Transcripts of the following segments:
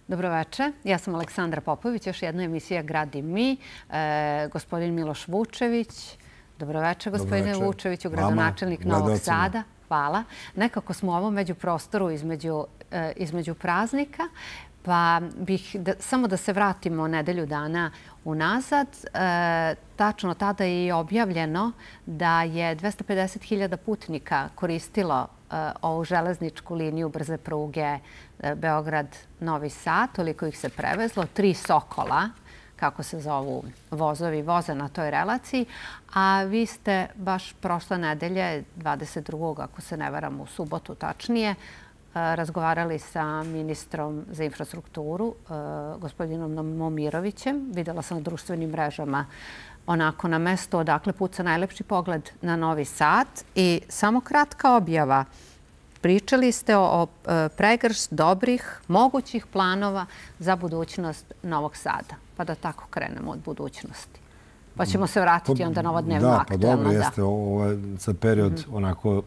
Dobroveče, ja sam Aleksandra Popović, još jedna emisija Grad i mi. Gospodin Miloš Vučević. Dobroveče, gospodine Vučeviću, gradonačelnik Novog Sada. Hvala. Nekako smo u ovom međuprostoru između praznika, pa bih samo da se vratimo nedelju dana unazad. Tačno tada je i objavljeno da je 250.000 putnika koristilo ovu železničku liniju brze pruge Beograd-Novi Sad. Toliko ih se prevezlo. 3 Sokola, kako se zovu vozovi, voze na toj relaciji. A vi ste baš prošle nedelje, 22. ako se ne varam, u subotu tačnije, razgovarali sa ministrom za infrastrukturu, gospodinom Momirovićem. Videla sam na društvenim mrežama onako na mesto odakle puca najlepši pogled na Novi Sad. I samo kratka objava. Pričali ste o pregršt dobrih, mogućih planova za budućnost Novog Sada. Pa da tako krenemo od budućnosti. Pa ćemo se vratiti onda na ovo dnevno aktualno. Da, pa dobro jeste. Ovo je sad period onako,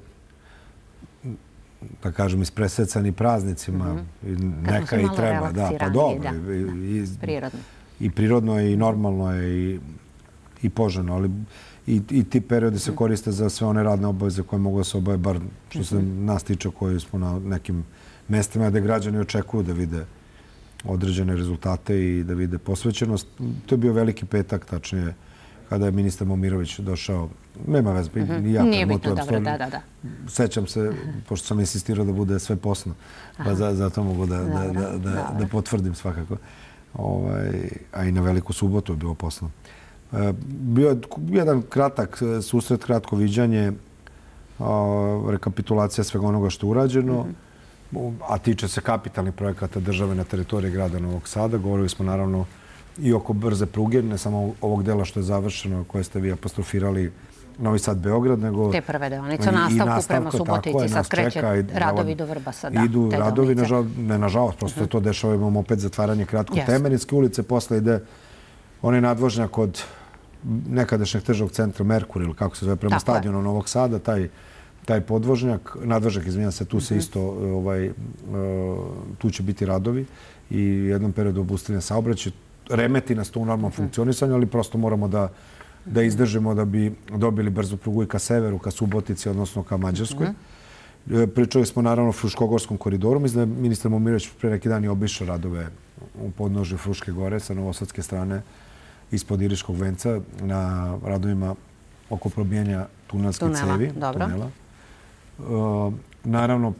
da kažem, ispresecani praznicima. Neka i treba. Da, pa dobro. I prirodno je i normalno je i poželjno. Ali i ti periodi se koriste za sve one radne obaveze koje mogu da se obave, bar što se nas tiče, koji smo na nekim mestima gde građani očekuju da vide određene rezultate i da vide posvećenost. To je bio veliki petak, tačnije, kada je ministar Momirović došao. Nema veze, ni ja. Nije bitno, dobro, da. Sećam se, pošto sam insistirao da bude sve posno, pa zato mogu da potvrdim svakako. A i na Veliku subotu je bilo posno. Bio je jedan kratak susret, kratko viđanje, rekapitulacija svega onoga što je urađeno, a tiče se kapitalnih projekata države na teritoriji grada Novog Sada. Govorili smo naravno i oko brze pruge, ne samo ovog dela što je završeno, koje ste vi apostrofirali, Novi Sad-Beograd, nego te prve deonice, u nastavku prema Subotici, sad kreće radovi do Vrbasa. Idu radovi, ne nažalost, prosto se to dešava, imamo opet zatvaranje kratko Temerinske ulice, posle ide onaj nadvožnjak od nekadašnjeg tržnog centra Merkur, ili kako se zove, prema stadionu Novog Sada, taj podvožnjak, nadvožnjak, izvinjam se, tu se isto, tu će biti radovi i u jednom periodu obustavljen saobraćaj. Remeti nas to u normalnom funkcionisanju, ali prosto moramo da izdržimo da bi dobili brzu prugu i ka severu, ka Subotici, odnosno ka Mađarskoj. Pričali smo naravno o Fruškogorskom koridoru. Mislim da je ministar Momirović pre neki dan i obišao radove u podnožju Fruške gore sa novosadske strane ispod Iriškog venca na radovima oko probijanja tunelske cevi. Tunela. Naravno,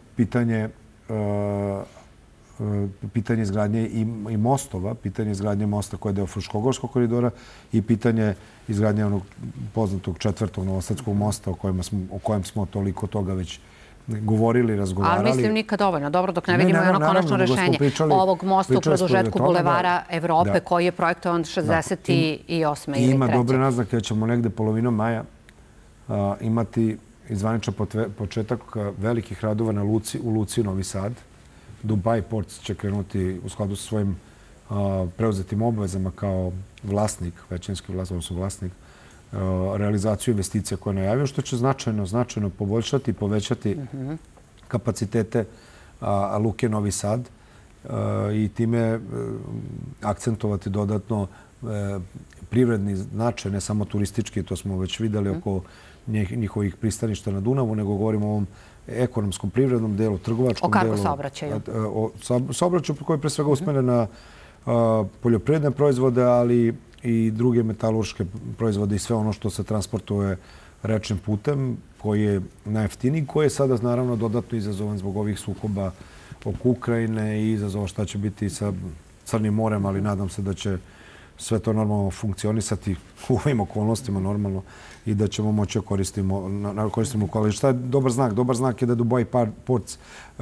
pitanje izgradnje i mostova, pitanje izgradnje mosta koje je deo Fruškogorskog koridora i pitanje izgradnje onog poznatog 4. novosadskog mosta o kojem smo toliko toga već govorili, razgovarali. Ali mislim nikad dovoljno. Dobro, dok ne vidimo jedno konačno rešenje ovog mosta u produžetku Bulevara Evrope koji je projektovan 68. ili 3. Ima dobre naznake da ćemo negde polovinom maja imati zvaničan početak velikih radova u Luci Novi Sad. Dubai Ports će krenuti u skladu sa svojim preuzetim obavezama kao vlasnik, većinski vlasnik, realizaciju investicija koje je najavio, što će značajno poboljšati i povećati kapacitete Luke Novi Sad i time akcentovati dodatno privredni značaj, ne samo turistički, to smo već videli oko njihovih pristaništa na Dunavu, nego govorimo o ovom ekonomskom, privrednom delu, trgovačkom delu. O kargo saobraćaju. O saobraćaju koji je pre svega usmeren na poljoprivredne proizvode, ali i druge metalurške proizvode i sve ono što se transportuje rečnim putem, koji je najjeftiniji, koji je sada naravno dodatno izazovan zbog ovih sukoba oko Ukrajine i izazova šta će biti sa Crnim morem, ali nadam se da će sve to normalno funkcionisati u ovim okolnostima normalno i da ćemo moći da koristimo kvalitet. Šta je dobar znak? Dobar znak je da Dubai Ports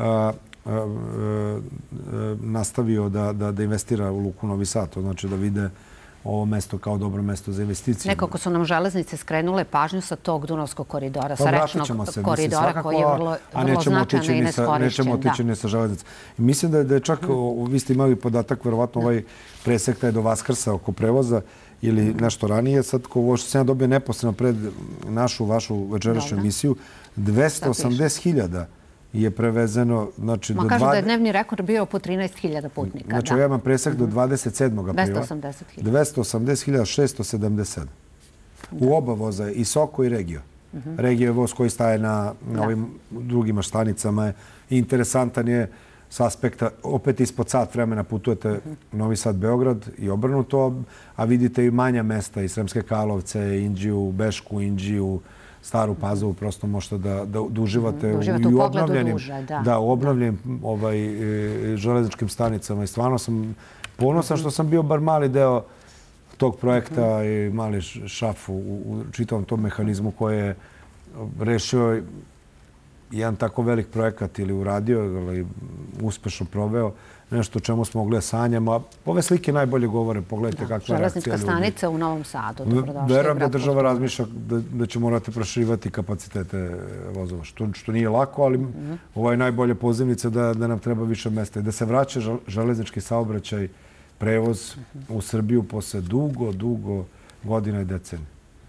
nastavio da investira u Luku Novi Sad. To znači da vide ovo mesto kao dobro mesto za investicije. Nekako su nam železnice skrenule pažnju sa tog Dunavskog koridora, sa rečnog koridora koji je vrlo značajan i neskorišćen. Nećemo otići ni sa železnice. Mislim da je čak, vi ste imali podatak, verovatno ovaj presek taj do Vaskrsa oko prevoza ili nešto ranije. Sad, ovo što sam ja dobio neposredno pred vašu večerašnju emisiju, 280.000 je prevezeno... Kažu da je dnevni rekord bio po 13.000 putnika. Znači, ja imam presek do 27. aprila. 280.000. 280.677. U oba voza, i Soko i Regio. Regio je voz koji staje na ovim drugim stanicama. Interesantan je s aspekta, opet ispod sat vremena putujete Novi Sad-Beograd i obrnuto, a vidite i manja mesta, i Sremske Karlovce, Inđiju, Bešku, Inđiju, Staru Pazovu, prosto možete da uživate u pogledu duže, u obnovljenim železničkim stanicama. I stvarno sam ponosan što sam bio bar mali deo tog projekta i mali šaf u čitavom tom mehanizmu koji je rešio jedan tako velik projekat ili uradio ili uspešno proveo, nešto o čemu smo mogli da sanjamo. Ove slike najbolje govore. Pogledajte kakva je reakcija ljudi. Železnička stanica u Novom Sadu. Verujem da država razmišlja da će morati proširivati kapacitete vozova, što nije lako, ali ovo je najbolje pozivnica da nam treba više mesta. I da se vraća železnički saobraćaj, prevoz u Srbiju posle dugo godina i decenija.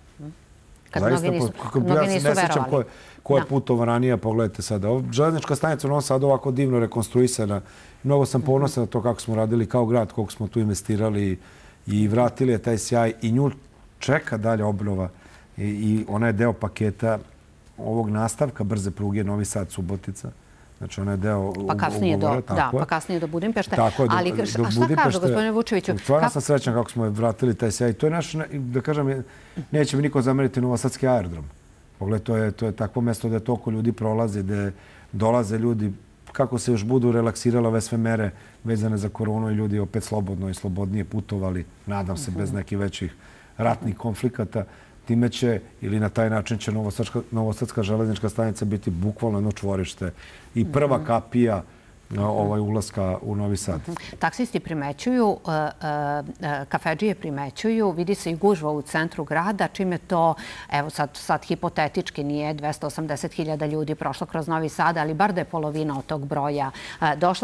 Kad mnogi nisu verovali. Ko je putovao ranije, pogledajte sada. Železnička stanica u Novom Sadu ovako divno rekonstruisana. Mnogo sam ponosan na to kako smo radili kao grad, koliko smo tu investirali i vratili je taj sjaj. I nju čeka dalje obnova. I ona je deo paketa ovog nastavka brze pruge Novi Sad-Subotica. Znači, ona je deo ugovora. Pa kasnije do Budimpešte. Ali šta kažu, gospodine Vučeviću? Stvarno sam srećan kako smo vratili taj sjaj. To je naš, da kažem, neće mi niko zameriti Novosadski aerodrom. Pogledaj, to je takvo mesto da toliko ljudi prolazi, da dolaze ljudi, kako se još budu relaksirale ove sve mere vezane za koronu i ljudi opet slobodno i slobodnije putovali, nadam se, bez nekih većih ratnih konflikata. Time će, ili na taj način će Novosadska železnička stanica biti bukvalno jedno čvorište i prva kapija ulaska u Novi Sad. Taksisti primećuju, kafedžije primećuju, vidi se i gužva u centru grada, čime to, evo sad hipotetički nije 280.000 ljudi prošlo kroz Novi Sad, ali bar da je polovina od tog broja došla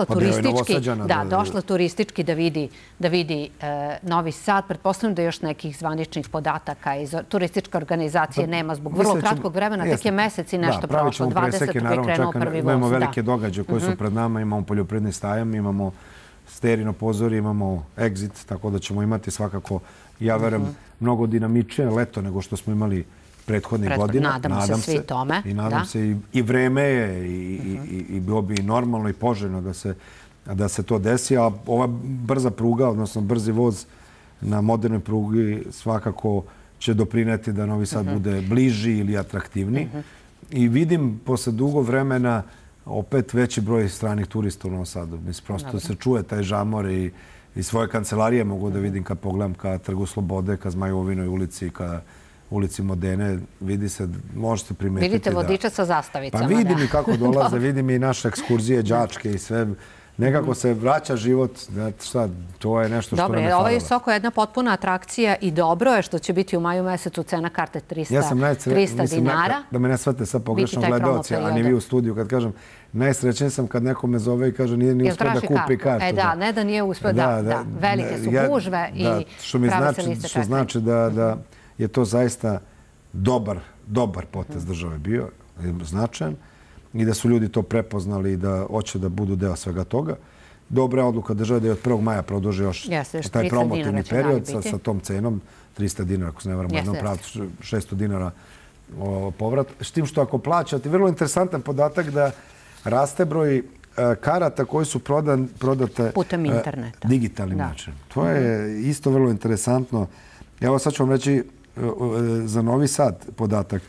turistički da vidi Novi Sad. Pretpostavljam da još nekih zvaničnih podataka iz turističke organizacije nema zbog vrlo kratkog vremena, tek je mesec i nešto prošlo. 20. je krenuo prvi voz. Imamo velike događaje koji su pred nama, imamo poljoprivredni stajam, imamo Sterino pozori, imamo Exit, tako da ćemo imati svakako, ja verujem, mnogo dinamičnije leto nego što smo imali prethodnih godina. Nadam se svi tome. I nadam se i vreme je i bilo bi normalno i poželjno da se to desi, a ova brza pruga, odnosno brzi voz na modernoj prugi svakako će doprineti da Novi Sad bude bliži ili atraktivniji. I vidim posle dugo vremena opet veći broj stranih turista u Novom Sadu. Prosto se čuje taj žamor i svoje kancelarije mogu da vidim kad pogledam ka Trgu Slobode, ka Zmajovinoj ulici, ka ulici Modene. Vidi se, možete primetiti. Vidite vodiča sa zastavicama. Pa vidim i kako dolaze, vidim i naše ekskurzije, đačke i sve. Nekako se vraća život. Šta, to je nešto što nam je falilo. Ovaj Soko je jedna potpuna atrakcija i dobro je što će biti u maju mesecu cena karte 300 dinara. Da me ne shvate sad pogrešno gledaoci, a ni vi u studiju kad kažem, najsrećniji sam kad neko me zove i kaže nije uspio da kupi kartu. Ne da nije uspio, da. Velike su gužve i prave se liste čekanja. Što znači da je to zaista dobar potez države bio, značajan. I da su ljudi to prepoznali i da hoće da budu deo svega toga. Dobra odluka države da je od 1. maja produži još taj promotivni period sa tom cenom, 300 dinara, ako se ne varam, u jednom pravcu 600 dinara povrat. S tim što ako plaćate, vrlo interesantan podatak da raste broj karata koji su prodate putem interneta. Digitalnim načinom. To je isto vrlo interesantno. Evo sad ću vam reći za Novi Sad podatak.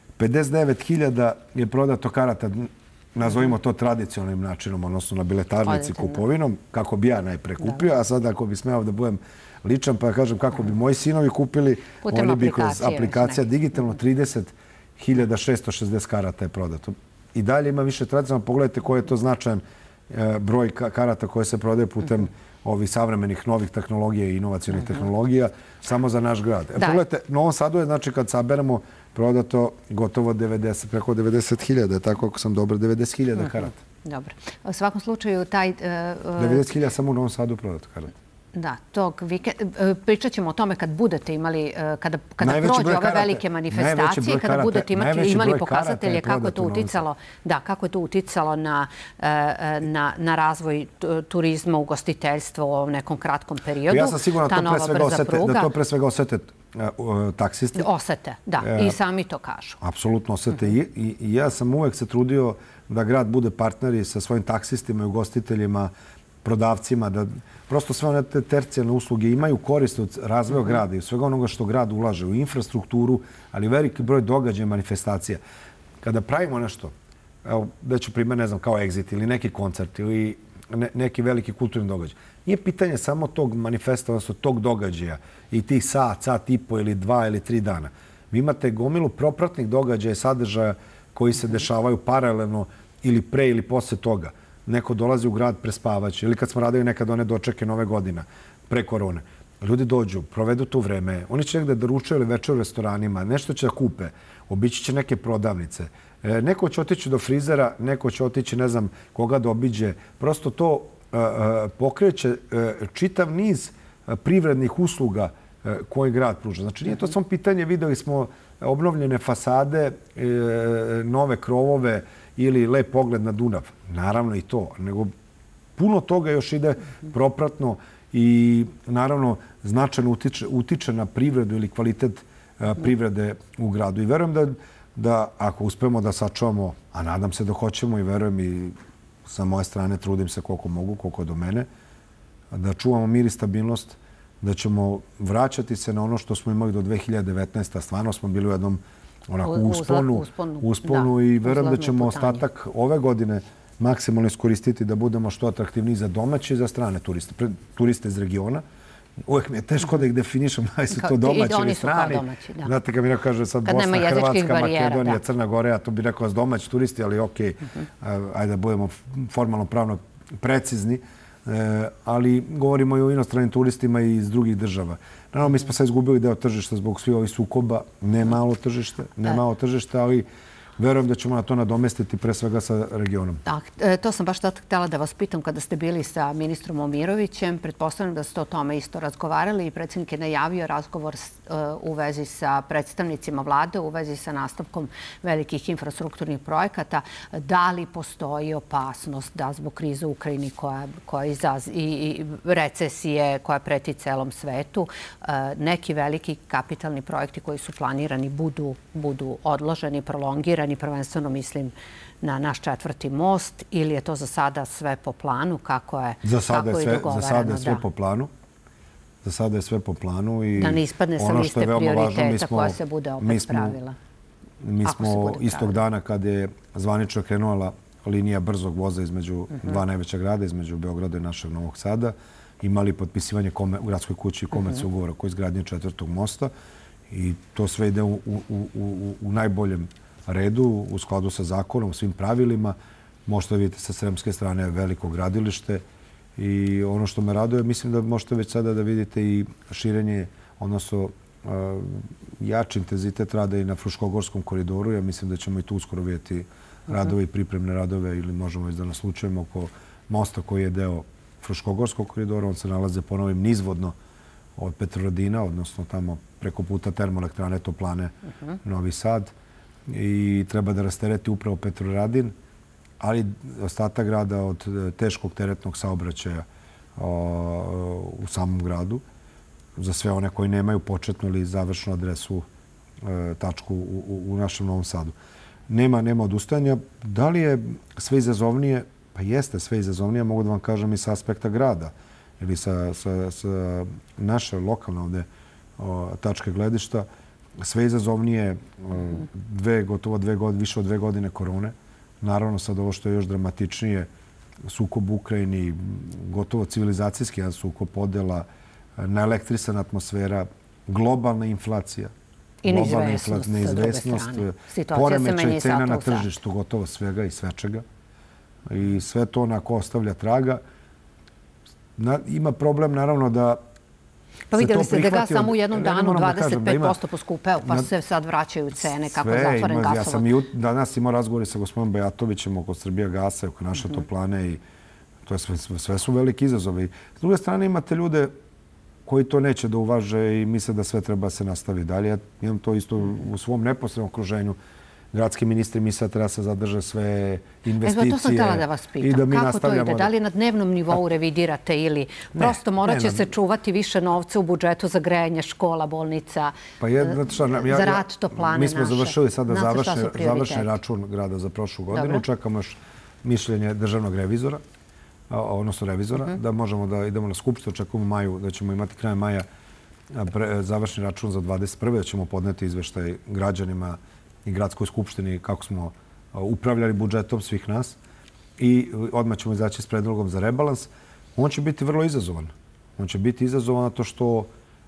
59.000 je prodato karata, nazovimo to tradicionalnim načinom, odnosno na biletarnici kupovinom, kako bi ja najpre kupio, a sad ako bi smeo da budem ličan pa kažem kako bi moji sinovi kupili, oni bi kroz aplikacija digitalno 30.660 karata je prodato. I dalje ima više tradicionalno, pogledajte koji je to značajan broj karata koje se prodaje putem ovih savremenih novih tehnologija i inovacijonih tehnologija samo za naš grad. Pogledajte, u Novom Sadu je, znači, kad saberemo prodato gotovo preko 90.000, tako ako sam dobro, 90.000 karata. Dobro. U svakom slučaju taj... 90.000 samo u Novom Sadu prodato karata. Da, tog vikenda. Pričat ćemo o tome kad budete imali, kada prođe ove velike manifestacije, kada budete imali pokazatelje kako je to uticalo, da, kako je to uticalo na razvoj turizma, ugostiteljstva u ovom nekom kratkom periodu. Ja sam siguran da to pre svega osete taksisti. Osete, da. I sami to kažu. Apsolutno osete. I ja sam uvek se trudio da grad bude partner sa svojim taksistima i ugostiteljima, prodavcima, da prosto sve one tercijalne usluge imaju korist od razvoja grada i svega onoga što grad ulaže u infrastrukturu, ali veliki broj događaja i manifestacija. Kada pravimo nešto, evo, da ću primjer, ne znam, kao Exit ili neki koncert ili neki veliki kulturni događaj, nije pitanje samo tog manifesta, odnosno tog događaja i tih sat i po ili 2 ili 3 dana. Vi imate gomilu propratnih događaja i sadržaja koji se dešavaju paralelno ili pre ili posle toga. Neko dolazi u grad prespavaće ili kad smo radili nekad one dočeke Nove godine, pre korone. Ljudi dođu, provedu to vreme, oni će negde da ručaju ili večer u restoranima, nešto će da kupe, obići će neke prodavnice. Neko će otići do frizera, neko će otići ne znam koga da obiđe. Prosto to pokreće čitav niz privrednih usluga koji grad pruža. Znači nije to samo pitanje, videli smo obnovljene fasade, nove krovove ili lep pogled na Dunav. Naravno i to, nego puno toga još ide propratno i naravno značajno utiče na privredu ili kvalitet privrede u gradu. I verujem da ako uspemo da sačuvamo, a nadam se da hoćemo i verujem i sa moje strane trudim se koliko mogu, koliko do mene, da čuvamo mir i stabilnost, da ćemo vraćati se na ono što smo imali do 2019. Stvarno smo bili u jednom usponu i verujem da ćemo ostatak ove godine maksimalno iskoristiti da budemo što atraktivniji za domaće i za strane turiste. Turiste iz regiona. Uvijek mi je teško da ih definišem da li su to domaći ili strani. Znate, kad mi neko kaže sad Bosna, Hrvatska, Makedonija, Crna Gora, ja to bih rekao s domaći turisti, ali okej, ajde da budemo formalno pravno precizni. Ali govorimo i o inostranim turistima i iz drugih država. Naravno, mi smo sad izgubili deo tržišta zbog svih ovih sukoba. Ne malo tržište, ali verujem da ćemo na to nadomestiti pre svega sa regionom. To sam baš tad htjela da vas pitam kada ste bili sa ministrom Momirovićem. Pretpostavljam da ste o tome isto razgovarali i predsjednik je najavio razgovor u vezi sa predstavnicima vlade, u vezi sa nastavkom velikih infrastrukturnih projekata. Da li postoji opasnost da zbog krize u Ukrajini i recesije koja preti celom svetu, neki veliki kapitalni projekti koji su planirani budu odloženi, prolongirani, prvenstveno mislim na naš 4. most, ili je to za sada sve po planu, kako je dogovoreno? Za sada je sve po planu. Za sada je sve po planu. Da ne ispadne sa liste prioriteta koja se bude opet pravila. Mi smo istog dana kada je zvanično krenula linija brzog voza između dva najveća grada, između Beograda i našeg Novog Sada, imali potpisivanje u gradskoj kući komercijalnog ugovora koji izgradnje 4. mosta i to sve ide u najboljem redu, u skladu sa zakonom, svim pravilima. Možete vidjeti sa sremske strane veliko gradilište i ono što me raduje, mislim da možete već sada da vidite i širenje, odnosno jači intenzitet rada i na Fruškogorskom koridoru. Ja mislim da ćemo i tu uskoro vidjeti radove i pripremne radove ili možemo već da naslučujemo oko mosta koji je deo Fruškogorskog koridora. On se nalaze ponovim nizvodno od Petrovaradina, odnosno tamo preko puta termoelektrane Toplane Novi Sad. I treba da rastereti upravo Petrovaradin, ali ostatak grada od teškog teretnog saobraćaja u samom gradu. Za sve one koji nemaju početnu ili završnu adresu, tačku u našem Novom Sadu. Nema odustajanja. Da li je sve izazovnije? Pa jeste sve izazovnije, mogu da vam kažem i sa aspekta grada ili sa naše lokalne ovde tačke gledišta. Sve izazovnije, gotovo više od 2 godine korone. Naravno, sad ovo što je još dramatičnije, sukob u Ukrajini, gotovo civilizacijski jedan sukob, podela, naelektrisana atmosfera, globalna inflacija, i neizvesnost, poremećaj cena na tržištu, gotovo svega i svečega. I sve to onako ostavlja traga. Ima problem, naravno, da pa vidjeli ste da ga samo u jednom danu 25% poskupeo, pa se sad vraćaju cene kako je zatvoren gasovod. Ja sam danas imao razgovore sa gospodinom Bajatovićem oko Srbija gasa, oko naše toplane i To je sve su veliki izazovi. S druge strane imate ljude koji to neće da uvaže i misle da sve treba se nastavi dalje. Ja imam to isto u svom neposrednom okruženju. Gradski ministri misle da treba se zadrže sve investicije. To sam htjela da vas pitam. Kako to ide? Da li na dnevnom nivou revidirate ili prosto morat će se čuvati više novca u budžetu za grejanje škola, bolnica, za rad toplane naše? Mi smo završili sada završen račun grada za prošlu godinu. Čekamo još mišljenje državnog revizora, odnosno revizora, da možemo da idemo na skupštinu. Očekujemo u maju da ćemo imati krajem maja završen račun za 2021. Da ćemo podneti izveštaj građanima i gradskoj skupštini kako smo upravljali budžetom svih nas i odmah ćemo izaći s predlogom za rebalans. On će biti vrlo izazovan. On će biti izazovan zato što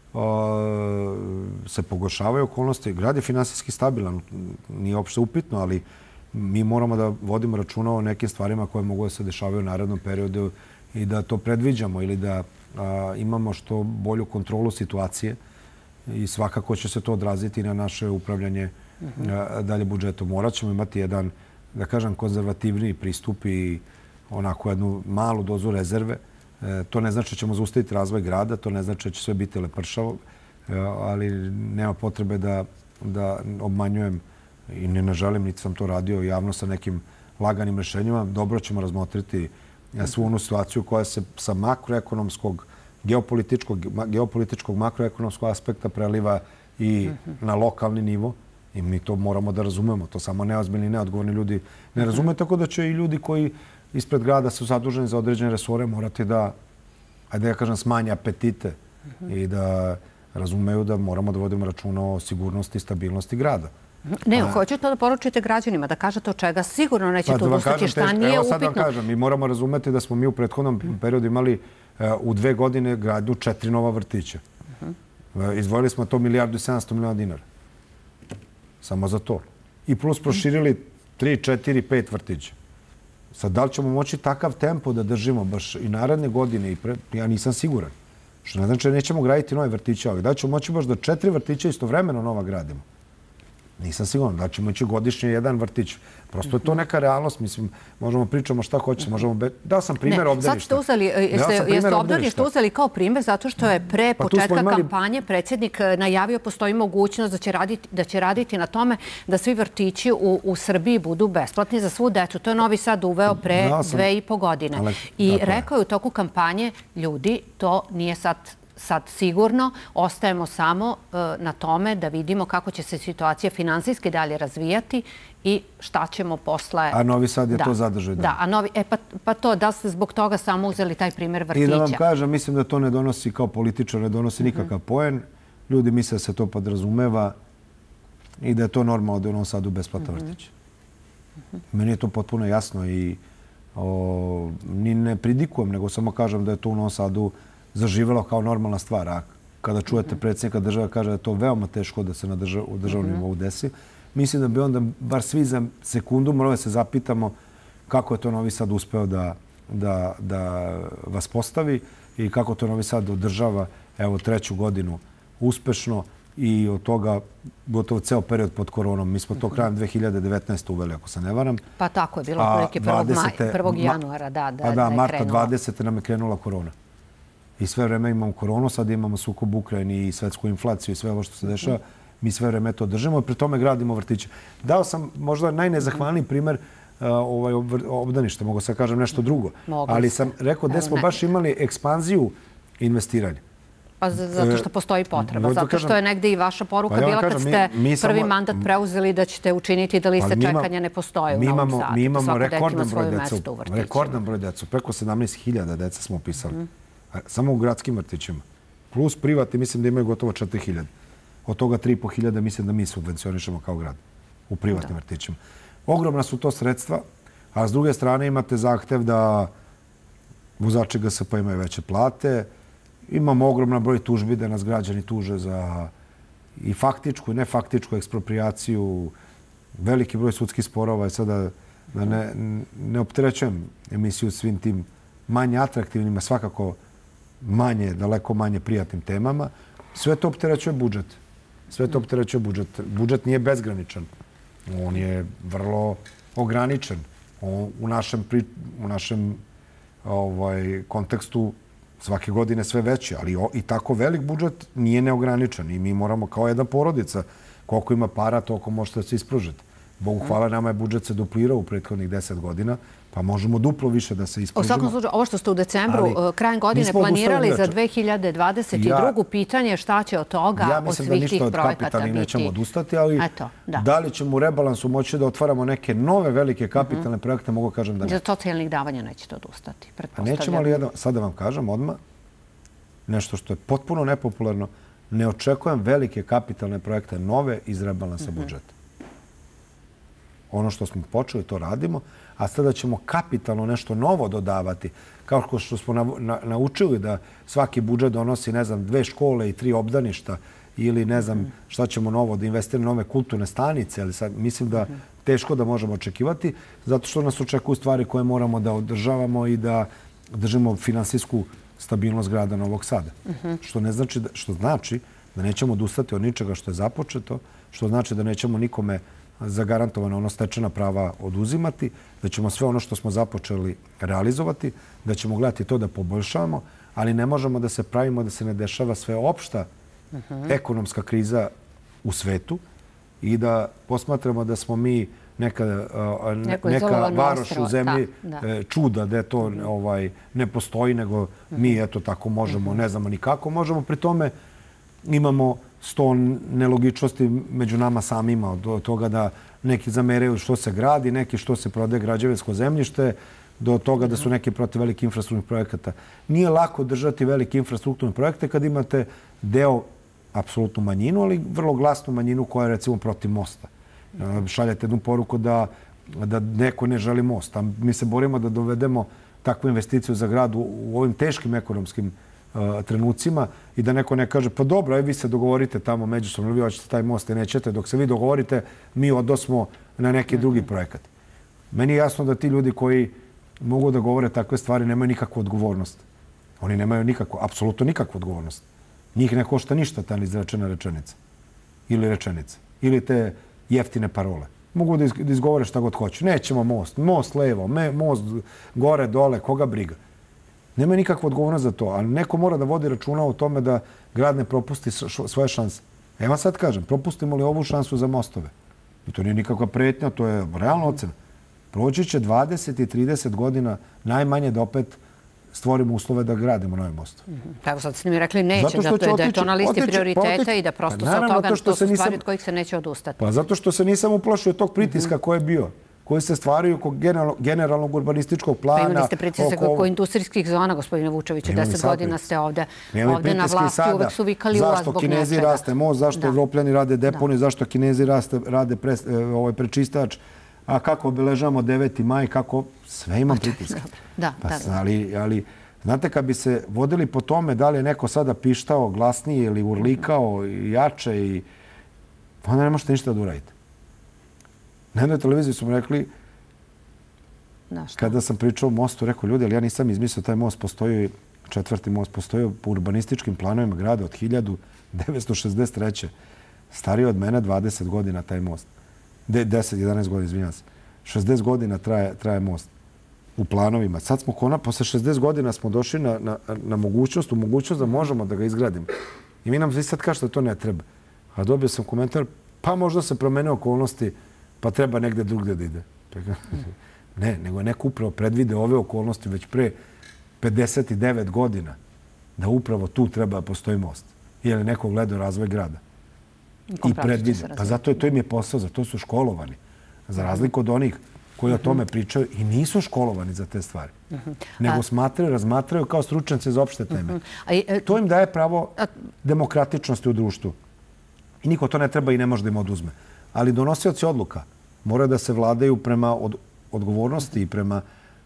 se pogoršavaju okolnosti. Grad je finansijski stabilan, nije uopšte upitno, ali mi moramo da vodimo računa o nekim stvarima koje mogu da se dešavaju u narednom periodu i da to predviđamo ili da imamo što bolju kontrolu situacije i svakako će se to odraziti na naše upravljanje dalje budžetom. Morat ćemo imati jedan, da kažem, konzervativniji pristup i onako jednu malu dozu rezerve. To ne znači da ćemo zaustaviti razvoj grada, to ne znači da će sve biti lepršavo, ali nema potrebe da obmanjujem i ne želim, niti sam to radio javno sa nekim laganim rešenjima. Dobro ćemo razmotriti svu onu situaciju koja se sa makroekonomskog, geopolitičkog makroekonomskog aspekta preliva i na lokalni nivo. I mi to moramo da razumemo. To samo neozbiljni i neodgovorni ljudi ne razumeju, tako da će i ljudi koji ispred grada su zaduženi za određene resore morati da, ajde ja kažem, smanje apetite i da razumeju da moramo da vodimo računa o sigurnosti i stabilnosti grada. Ne, hoćete da poručite građanima, da kažete od čega sigurno nećete odustati, šta nije upitno. Evo sad vam kažem, mi moramo razumeti da smo mi u prethodnom periodu imali u 2 godine gradnju 4 nova vrtića. Izdvojili smo to 1.700.000.000 dinara. Samo za to. I plus proširili 3, 4, 5 vrtića. Sad, da li ćemo moći takav tempo da držimo baš i naredne godine? Ja nisam siguran. Što ne znači da nećemo graditi nove vrtiće. Da li ćemo moći baš da 4 vrtića istovremeno nova gradimo? Nisam siguran. Da ćemo ići godišnje jedan vrtić. Prosto je to neka realnost. Mislim, možemo pričamo šta hoćemo. Dao sam primjer obdaništa. Jeste uzeli kao primjer zato što je pre početka kampanje predsjednik najavio postoji mogućnost da će raditi na tome da svi vrtići u Srbiji budu besplatni za svu decu. To je Novi Sad uveo pre 2,5 godine. I rekao je u toku kampanje, ljudi, to nije sad sigurno, ostajemo samo na tome da vidimo kako će se situacija finansijski dalje razvijati i šta ćemo posle... A Novi Sad je to zadržao. Da, pa to, da ste zbog toga samo uzeli taj primjer vrtića? I da vam kažem, mislim da to ne donosi kao političar, ne donosi nikakav poen. Ljudi misle da se to podrazumeva i da je to normalno da je u Novom Sadu besplatan vrtić. Meni je to potpuno jasno i ni ne pridikujem, nego samo kažem da je to u Novom Sadu zaživjelo kao normalna stvar. A kada čujete predsjednika države kaže da je to veoma teško da se u državnom nivou desi, mislim da bi onda bar svi za sekundu morali se zapitamo kako je to Novi Sad uspeo da vas postavi i kako to Novi Sad održava evo 3. godinu uspešno i od toga gotovo ceo period pod koronom. Mi smo to krajem 2019. uveli, ako se ne varam. Pa tako je bilo prilike 1. januara da je krenulo. Marta 20. nam je krenula korona. I sve vreme imamo koronu, sad imamo sukob u Ukrajini i svetsku inflaciju i sve ovo što se dešava. Mi sve vreme to držimo i pri tome gradimo vrtiće. Dao sam možda najnezahvalniji primer obdaništa, mogu sad kažem nešto drugo. Ali sam rekao da smo baš imali ekspanziju investiranja. Pa zato što postoji potreba. Zato što je negdje i vaša poruka bila kad ste prvi mandat preuzeli da ćete učiniti da liste čekanja ne postoje u Novom Sadu. Mi imamo rekordan broj djeca. Preko 17.000 djeca smo upisali. Samo u gradskim vrtićima. Plus privatni, mislim da imaju gotovo 4.000. Od toga 3.500 mislim da mi subvencionišemo kao grad u privatnim vrtićima. Ogromna su to sredstva, a s druge strane imate zahtev da vozači GSP imaju veće plate. Imamo ogroman broj tužbi da nas građani tuže za i faktičku i nefaktičku eksproprijaciju. Veliki broj sudskih sporova. Sada da ne opterećujem emisiju svim tim manje atraktivnima, svakako daleko manje prijatnim temama. Sve to opterećuje budžet. Budžet nije bezgraničan. On je vrlo ograničen. U našem kontekstu svake godine sve veći, ali i tako velik budžet nije neograničen i mi moramo kao jedna porodica, koliko ima para, toliko možete da se ispružite. Bogu hvala, nama je budžet se duplirao u prethodnih 10 godina, pa možemo duplo više da se ispružimo. U svakom slučaju, ovo što ste u decembru krajem godine planirali za 2022. pitanje šta će od toga, od svih tih projekata biti? Ja mislim da ništa od kapitalnih nećemo odustati, ali da li ćemo u rebalansu moći da otvaramo neke nove velike kapitalne projekte, mogu kažem da ne. Za socijalnih davanja nećete odustati, pretpostavljam. Nećemo, ali sada vam kažem odmah, nešto što je potpuno nepopularno, ne očekujem velike kapitalne projekte nove iz rebalansa budžeta. Ono što smo počeli, to radimo, a sada ćemo kapitalno nešto novo dodavati. Kao što smo naučili da svaki budžet donosi, 2 škole i 3 obdaništa ili šta ćemo novo, da investiramo nove kulturne stanice, ali sad mislim da teško da možemo očekivati, zato što nas očekuju stvari koje moramo da održavamo i da držimo finansijsku stabilnost grada Novog Sada. Što znači da nećemo odustati od ničega što je započeto, što znači da nećemo nikome zagarantovano stečena prava oduzimati, da ćemo sve ono što smo započeli realizovati, da ćemo gledati to da poboljšavamo, ali ne možemo da se pravimo da se ne dešava sveopšta ekonomska kriza u svetu i da posmatramo da smo mi neka varoš u zemlji čuda da to ne postoji, nego mi eto tako možemo, ne znamo ni kako možemo. Pri tome imamo 100 nelogičnosti među nama samima, od toga da neki zameraju što se gradi, neki što se prodaje građevinsko zemljište, do toga da su neki protiv velikih infrastrukturnih projekata. Nije lako držati velike infrastrukturne projekte kad imate deo, apsolutnu manjinu, ali vrlo glasnu manjinu koja je recimo protiv mosta. Šaljate jednu poruku da neko ne želi most. Mi se borimo da dovedemo takvu investiciju za grad u ovim teškim ekonomskim trenucima i da neko ne kaže pa dobro, vi se dogovorite tamo međusobno, vi hoćete taj most i nećete, dok se vi dogovorite, mi odosmo na neki drugi projekat. Meni je jasno da ti ljudi koji mogu da govore takve stvari nemaju nikakvu odgovornost. Oni nemaju nikakvu, apsolutno nikakvu odgovornost. Njih ne košta ništa ta izrečena rečenica. Ili rečenice. Ili te jeftine parole. Mogu da izgovore šta god hoću. Nećemo most. Most levo, most gore, dole, koga briga. Nema nikakva odgovornost za to, ali neko mora da vodi računa o tome da grad ne propusti svoje šanse. Ja vam sad kažem, propustimo li ovu šansu za mostove? I to nije nikakva pretnja, to je realna ocena. Proći će 20 i 30 godina najmanje da opet stvorimo uslove da gradimo nove mostove. Evo sad ste mi rekli neće, da je to na listi prioriteta i da prosto sa toga to su stvari od kojih se neće odustati. Pa zato što se nisam uplašio tog pritiska koji je bio, koji se stvaraju kod generalnog urbanističkog plana. Pa imali ste pritisak oko industrijskih zona, gospodine Vučeviću, 10 godina ste ovde na vlasti, uvek su vikali ulaz zbog nečega. Zašto Kinezi raste most, zašto Evropljani rade deponiju, zašto Kinezi rade prečistač, a kako obeležavamo 9. maj, kako sve imam pritisak. Ali, znate, kad bi se vodili po tome da li je neko sada pištao glasnije ili urlikao jače, onda ne možete ništa da uradite. Na jednoj televiziji su mi rekli, kada sam pričao o mostu, rekao ljudi, ali ja nisam izmislio, taj most postoji, 4. most postoji po urbanističkim planovima grada od 1963. Stariji od mene 20 godina taj most. 10-11 godina, izvinjam se. 60 godina traje most u planovima. Sad smo posle 60 godina smo došli na mogućnost da možemo da ga izgradimo. I vi nam sad kažete da to ne treba. A dobio sam komentar, pa možda se promene okolnosti, pa treba negde drugde da ide. Ne, nego je neko upravo predvide ove okolnosti već pre 59 godina da upravo tu treba da postoji most. Jer je neko gledao razvoj grada. I predvide. Pa zato to im je posao, zato su školovani. Za razliku od onih koji o tome pričaju i nisu školovani za te stvari. Nego razmatraju kao stručnjaci za opšte teme. To im daje pravo demokratičnosti u društvu. I niko to ne treba i ne može da im oduzme. Ali donosioci odluka moraju da se vladaju prema odgovornosti i prema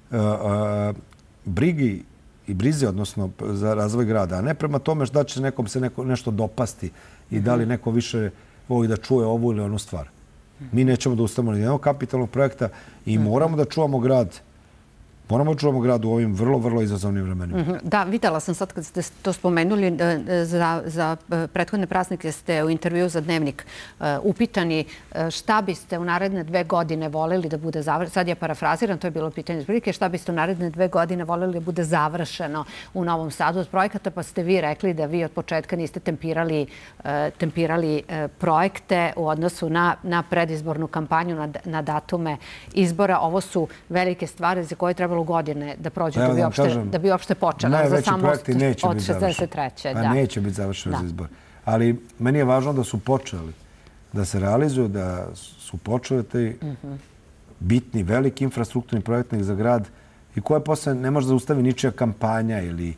brigi i brizi, odnosno za razvoj grada, a ne prema tome da će nekom se nešto dopasti i da li neko više voli da čuje ovu ili onu stvar. Mi nećemo da ustavimo ni jednog kapitalnog projekta i moramo da čuvamo grad Ponovno čuvamo grad u ovim vrlo, vrlo izazovnim vremenima. Da, videla sam sad kad ste to spomenuli, za prethodne praznike ste u intervju za Dnevnik upitani šta biste u naredne 2 godine voljeli da bude završeno. Sad je parafraziran, to je bilo pitanje zbirke, šta biste u naredne 2 godine voljeli da bude završeno u Novom Sadu od projekata, pa ste vi rekli da vi od početka niste tempirali projekte u odnosu na predizbornu kampanju, na datume izbora. Ovo su velike stvari za koje treba godine da prođu da bi uopšte počela. Najveći projekti neće od biti završeni. 63. Neće biti završeni za izbor. Ali meni je važno da su počeli, da se realizuju, da su počeli taj bitni, veliki infrastrukturni projektnik za grad i koje posle ne može zaustavi ničija kampanja ili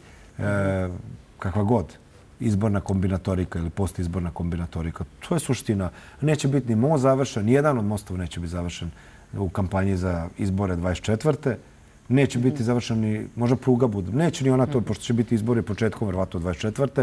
kakva god izborna kombinatorika ili postizborna kombinatorika. To je suština. Neće biti ni most završen, nijedan od mostova neće biti završen u kampanji za izbore 24. Neće biti završen ni, možda pruga bude. Neće ni ona to, pošto će biti izbori početkom, verovatno 24.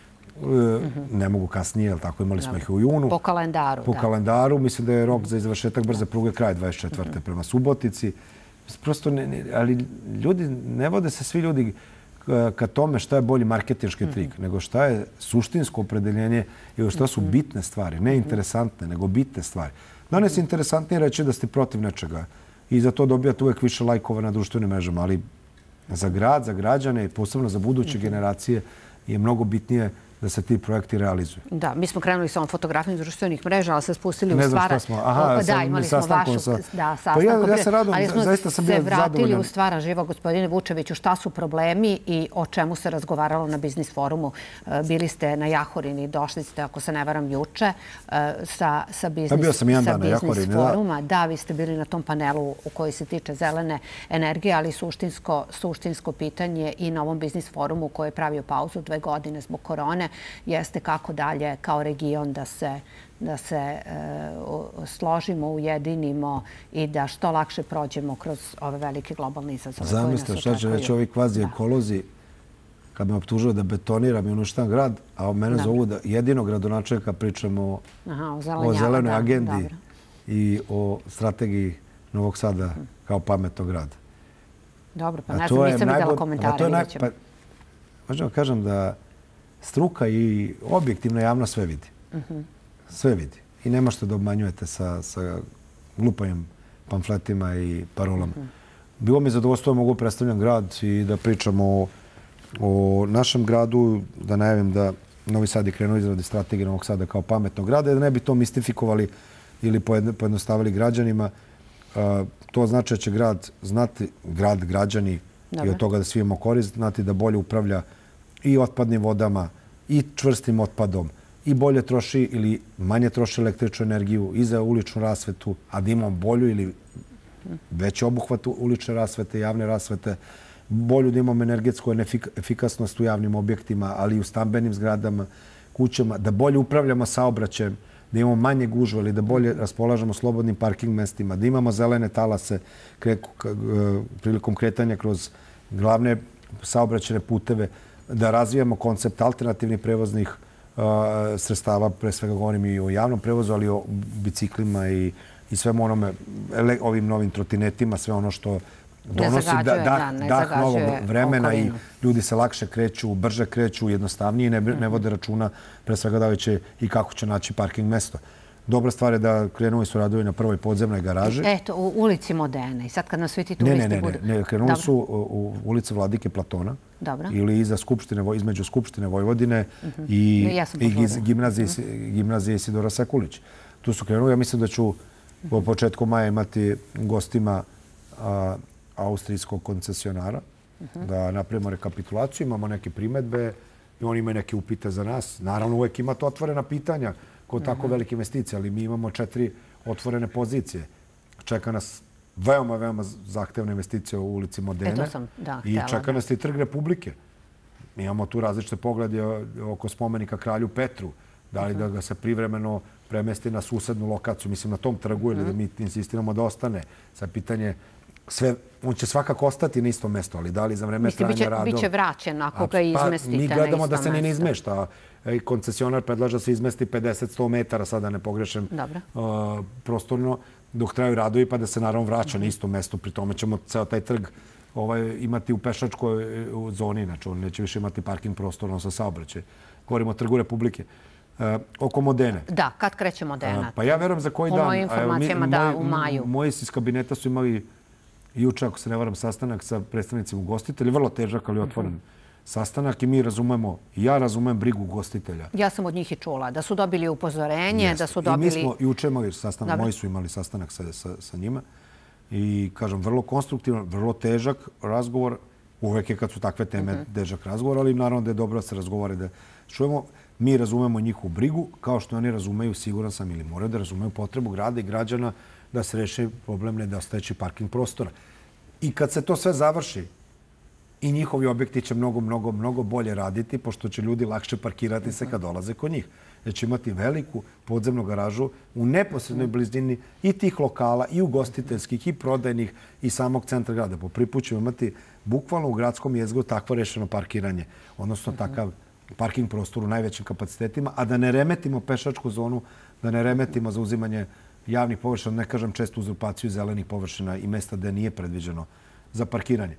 Ne mogu kasnije, ali tako imali smo ih u junu. Po kalendaru. Po kalendaru. Mislim da je rok za završetak brze pruge kraj 24. prema Subotici. Prosto, ali ljudi, ne vode se svi ljudi ka tome šta je bolji marketinški trik, nego šta je suštinsko opredeljenje i šta su bitne stvari. Ne interesantne, nego bitne stvari. Danas je interesantnije reći da ste protiv nečega i za to dobijate uvek više lajkova na društvenim mrežama, ali za grad, za građane i posebno za buduće generacije je mnogo bitnije da se ti projekti realizuju. Da, mi smo krenuli sa ovom fotografijom društvenih mreža, ali se spustili u Ne stvara... znam šta smo. Aha, da, imali smo vašu sastanku. Ja se radujem, zaista sam bio zadovoljan. Ali smo se vratili u stvara živo, gospodine Vučeviću, šta su problemi i o čemu se razgovaralo na Biznis forumu. Bili ste na Jahorini, došli ste, ako se ne varam, juče sa Biznis foruma. Da, vi ste bili na tom panelu u koji se tiče zelene energije, ali suštinsko pitanje i na ovom Biznis forumu koji je pravio pauzu 2 godine zbog korone jeste kako dalje kao region da se složimo, ujedinimo i da što lakše prođemo kroz ove velike globalne izazove koje nas očekuju. Zamislite šta će reći ovi kvazi ekolozi kad me optužuju da betoniram i uništam grad, a mene zovu da jedino gradonačelnika pričamo o zelenoj agendi i o strategiji Novog Sada kao pametnog grada. Dobro, pa ne znam, nisam vidjela komentare. Možda kažem da struka i objektivna javnost sve vidi. Sve vidi. I ne možete da obmanjujete sa glupavim pamfletima i parolama. Bilo mi zadovoljstvo da mogu predstavljam grad i da pričamo o našem gradu, da najavim da Novi Sad je krenuo izradi strategije Novog Sada kao pametnog grada i da ne bi to mistifikovali ili pojednostavili građanima. To znači da će grad znati, građani i od toga da svi imamo korist, znati da bolje upravlja i otpadnim vodama, i čvrstim otpadom, i bolje troši ili manje troši električnu energiju i za uličnu rasvetu, a da imamo bolju ili veći obuhvat ulične rasvete, javne rasvete, bolju da imamo energetsku efikasnost u javnim objektima, ali i u stambenim zgradama, kućama, da bolje upravljamo saobraćajem, da imamo manje gužve ili da bolje raspolažemo slobodnim parking mestima, da imamo zelene talase prilikom kretanja kroz glavne saobraćajne puteve, da razvijamo koncept alternativnih prevoznih sredstava, pre svega govorim i o javnom prevozu, ali i o biciklima i svemu onome, ovim novim trotinetima, sve ono što donosi dah novog vremena i ljudi se lakše kreću, brže kreću, jednostavnije, ne vode računa pre svega da li će i kako će naći parking mesto. Dobra stvar je da krenuli su radovi na prvoj podzemnoj garaži. Eto, u ulici Modene. I sad kad nas svi ti turisti budu... Ne, krenuli su u ulici Vladike Platona ili između Skupštine Vojvodine i gimnazije Isidora Sekulić. Tu su krenuli. Ja mislim da ću po početku maja imati gostima austrijskog koncesionara da napravimo rekapitulaciju, imamo neke primedbe i oni imaju neke upite za nas. Naravno, uvek imate otvorena pitanja kod tako velike investicije, ali mi imamo 4 otvorene pozicije. Čeka nas veoma, veoma zahtevna investicija u ulici Modene i čeka nas i Trg Republike. Mi imamo tu različite poglede oko spomenika kralju Petru. Da li da ga se privremeno premesti na susednu lokaciju, mislim na tom trgu ili da mi insistiramo da ostane. Sad pitanje, on će svakako ostati na istom mestu, ali da li za vreme trajanja radova... Biće vraćen ako ga izmestite na isto mesto. Mi gledamo da se ne izmešta. Koncesionar predlaže da se izmesti 50-100 metara, sada ne pogrešem prostorno, dok traju radovi, pa da se naravno vraća na isto mesto. Pri tome ćemo ceo taj trg imati u pešačkoj zoni. Znači, on neće više imati parking prostor sa saobraćaj. Govorimo o Trgu Republike. Oko Modene. Da, kad kreće Modena? Pa ja verujem za koji dan. Po mojim informacijama da u maju. Moji iz kabineta su imali juče, ako se ne varam, sastanak sa predstavnicima ugostitelja. Vrlo težak, ali otvoren sastanak i mi razumemo, ja razumem brigu ugostitelja. Ja sam od njih i čula da su dobili upozorenje, da su dobili... I mi smo juče imali sastanak, moji su imali sastanak sa njima. I, kažem, vrlo konstruktivan, vrlo težak razgovor. Uvek je kad su takve teme težak razgovor, ali naravno da je dobro da se razgovore, da čujemo. Mi razumemo njihovu brigu, kao što oni razumeju, siguran sam, ili moraju da razumeju potrebu grada i građana da se reši problem nedostajeći parking prostora. I kad se to sve završi, i njihovi objekti će mnogo bolje raditi, pošto će ljudi lakše parkirati se kad dolaze kod njih. Jer će imati veliku podzemnu garažu u neposrednoj blizini i tih lokala, i ugostiteljskih, i prodajnih, i samog centra grada. Po prvi put ćemo imati bukvalno u gradskom jezgru takvo rešeno parkiranje, odnosno takav parking prostor u najvećim kapacitetima, a da ne remetimo pešačku zonu, da ne remetimo zauzimanje javnih površina, ne kažem često uzurpaciju zelenih površina i mesta gde nije predviđeno za parkiranje.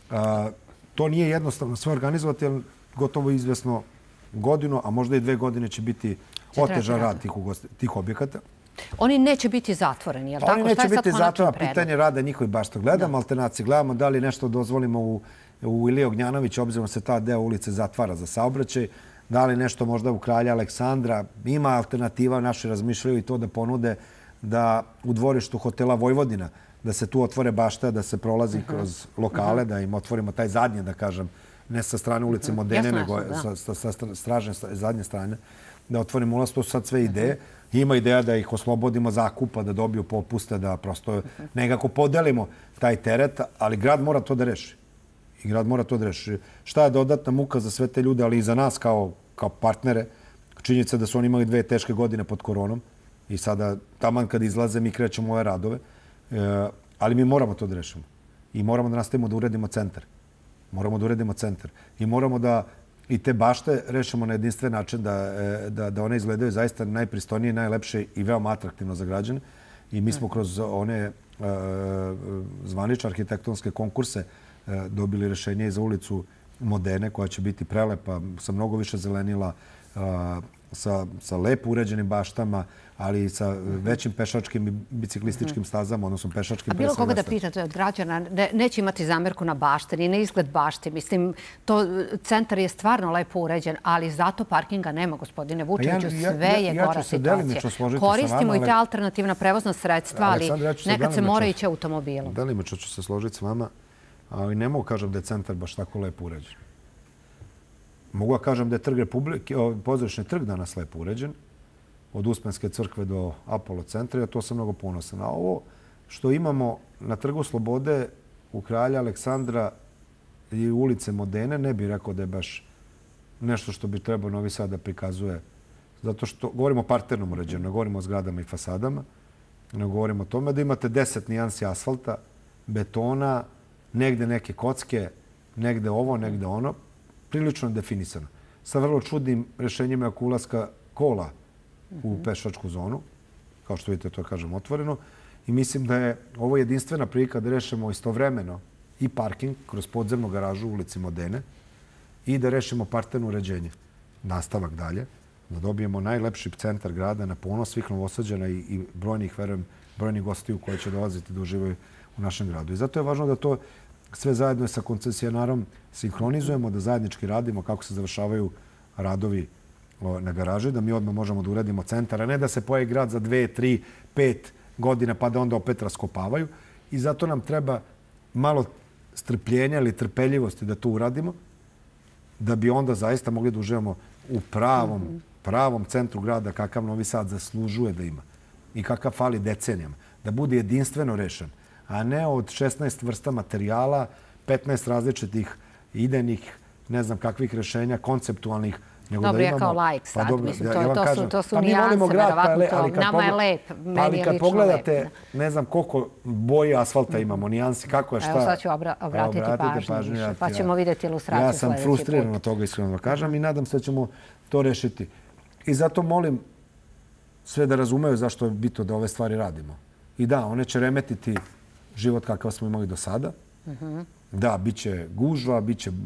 To nije jednostavno sve organizovati, jer gotovo izvesno godinu, a možda i 2 godine će biti otežan rad tih objekata. Oni neće biti zatvoreni, je li tako? Oni neće biti zatvoreni, pitanje rada njihovi baš to. Gledamo alternacije, gledamo da li nešto dozvolimo u Ilije Ognjanovića, obzirom se ta deo ulice zatvara za saobraćaj, da li nešto možda u Kralja Aleksandra. Ima alternativa, naši razmišljaju i to da ponude da u dvorištu hotela Vojvodina, da se tu otvore bašta, da se prolazi kroz lokale, da im otvorimo taj zadnje, da kažem, ne sa strane ulice Modene, nego sa zadnje strane, da otvorimo ulaz. To su sad sve ideje. Ima ideja da ih oslobodimo zakupa, da dobiju popuste, da prosto nekako podelimo taj teret, ali grad mora to da reši. I grad mora to da reši. Šta je dodatna muka za sve te ljude, ali i za nas kao partnere? Činjenica da su oni imali 2 teške godine pod koronom i sada, taman kad izlaze, mi krećemo ove radove. Ali mi moramo to da rešimo. I moramo da nastavimo da uredimo centar. Moramo da uredimo centar. I moramo da i te bašte rešimo na jedinstven način, da one izgledaju zaista najpristojnije, najlepše i veoma atraktivno za građane. I mi smo kroz one zvanične arhitektonske konkurse dobili rešenje i za ulicu Modene, koja će biti prelepa, sa mnogo više zelenila, sa lepo uređenim baštama, ali i sa većim pešačkim i biciklističkim stazama, odnosno pešačkim presvega. A bilo koga da pitate od građana, neće imati zamerku na bašte, ni na izgled bašte. Mislim, centar je stvarno lepo uređen, ali zato parkinga nema, gospodine Vučeviću. Sve je gora situacija. Koristimo i te alternativna prevozna sredstva, ali nekad se mora ići automobilom. Delimično ću se složiti s vama, ali ne mogu kažem da je centar baš tako lepo uređen. Mogu da kažem da je Trg Republike, pozorišni trg danas lepo uređen, od Uspenske crkve do Apollo centra, ja to sam mnogo ponosan. A ovo što imamo na Trgu Slobode u Kralja Aleksandra i ulice Modene, ne bih rekao da je baš nešto što bi trebao Novi Sad da prikazuje. Zato što govorimo o parternom uređenju, ne govorimo o zgradama i fasadama, ne govorimo o tome da imate 10 nijansi asfalta, betona, negde neke kocke, negde ovo, negde ono, prilično definisano. Sa vrlo čudnim rešenjima oko ulaska kola u pešačku zonu, kao što vidite, to kažem otvoreno. I mislim da je ovo jedinstvena prilika da rešimo istovremeno i parking kroz podzemnu garažu u ulici Modene i da rešimo parterno uređenje. Nastavak dalje, da dobijemo najlepši centar grada na ponos svih Novosađana i brojnih gostiju koji će dolaziti da uživaju u našem gradu. I zato je važno da to sve zajedno sa koncesionarom sinhronizujemo, da zajednički radimo kako se završavaju radovi na garaži, da mi odmah možemo da uredimo centar, a ne da se pojavi grad za 2, 3, 5 godina pa da onda opet raskopavaju. I zato nam treba malo strpljenja ili trpeljivosti da to uradimo, da bi onda zaista mogli da uživamo u pravom centru grada kakav Novi Sad zaslužuje da ima i kakav fali decenijama. Da bude jedinstveno rešen, a ne od 16 vrsta materijala, 15 različitih idejnih, ne znam kakvih rešenja, konceptualnih. Dobro, ja kao laik sad, mislim, to su nijanse, verovatno, nama je lep, meni je lično lep. Ali kad pogledate, ne znam koliko boje asfalta imamo, nijansi, kako je šta... Evo sad ću obratiti pažnju više, pa ćemo vidjeti ilustraciju sljedeći put. Ja sam frustriran od toga, iskreno da kažem, i nadam se da ćemo to rešiti. I zato molim sve da razumeju zašto je bitno da ove stvari radimo. I da, one će remetiti život kakav smo imali do sada, Da, bit će gužva, bit će